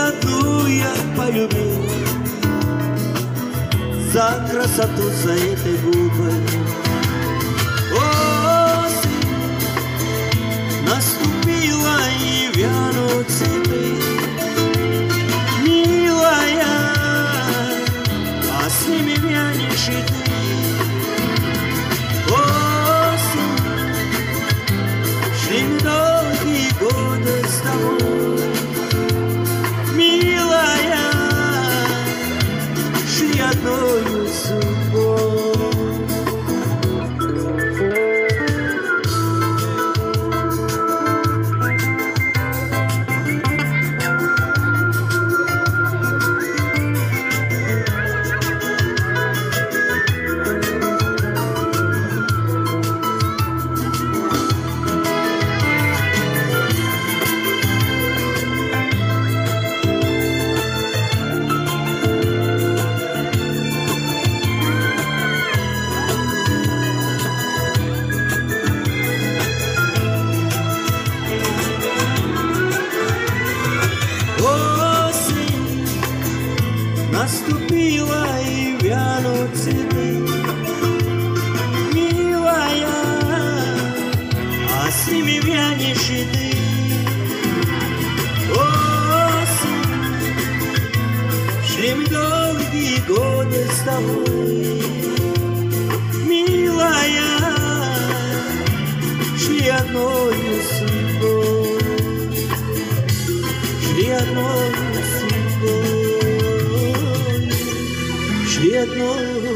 одну я полюбил, за красоту, за этой губы. Осень наступила, и вянут цветы. Милая, а с ними вянешь и ты. Осень, шли долгие годы с тобой. Милая, шли одною судьбой. Наступила, и вянут цветы. Милая, а с ними вянешь и ты. Осень, шли мы долгие годы с тобой. Милая, шли одною судьбой. Шли одною судьбой. Шли одной